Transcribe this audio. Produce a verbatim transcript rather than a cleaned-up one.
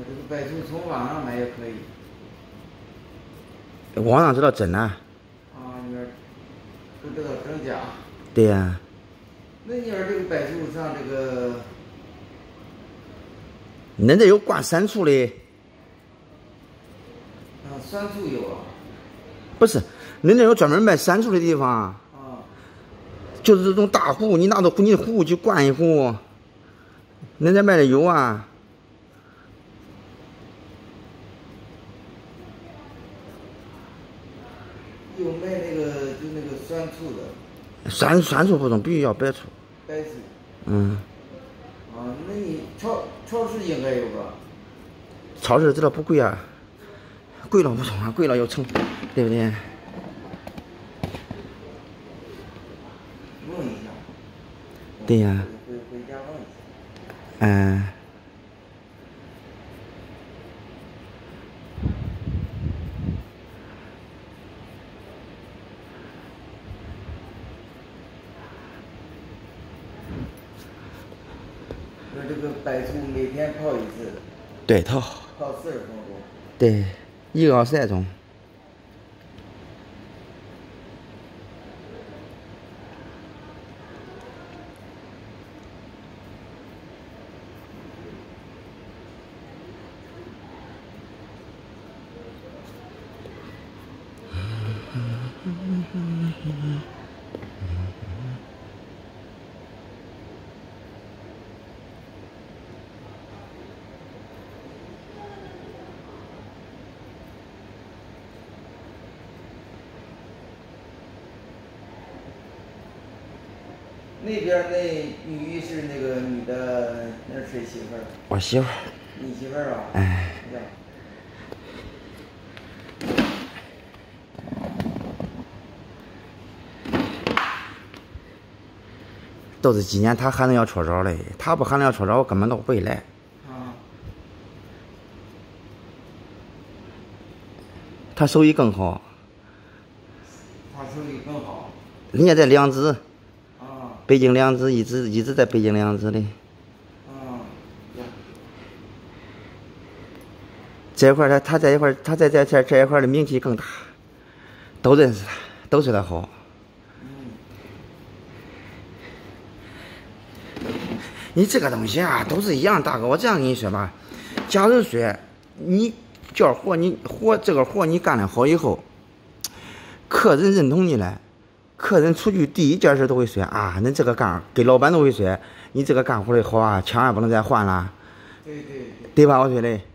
这个白醋从网上买也可以。 网上知道真的。 啊，你说不知道真假。 对呀、啊。 那你要这个白醋上这个， 恁这有灌酸醋的。 啊，酸醋有啊。 不是，恁这有专门卖酸醋的地方。 啊。 就是这种大壶，你拿到你壶去灌一壶。恁这卖的有啊。 有卖那个就那个酸醋的。 酸酸醋不中，必须要白醋。 白醋。 嗯。 啊，那你超超市应该有吧？ 超市知道不贵啊，贵了不中啊，贵了要成，对不对？ 问一下。 对呀、啊。 回回家问一下。 嗯。 那这个白醋每天泡一次。 对头。 泡四十分钟。 对，一个小时来钟。 那边那女浴室那个女的，那是谁媳妇儿？ 我媳妇儿。 你媳妇儿啊？ 哎。都是今年他喊着要搓澡嘞，他不喊着要搓澡，我根本都不会来。 啊。 他手艺更好。 他手艺更好。 人家在良知。 啊。 北京良知一直一直在北京良知嘞。 啊。 这一块他他在一块他在在这这一块的名气更大，都认识他，都说他好。你这个东西啊，都是一样，大哥。我这样跟你说吧，假如说你叫活，你活这个活你干得好以后，客人认同你了，客人出去第一件事都会说啊，你这个干给老板都会说，你这个干活的好啊，千万不能再换了， 对对对， 对吧？我说的。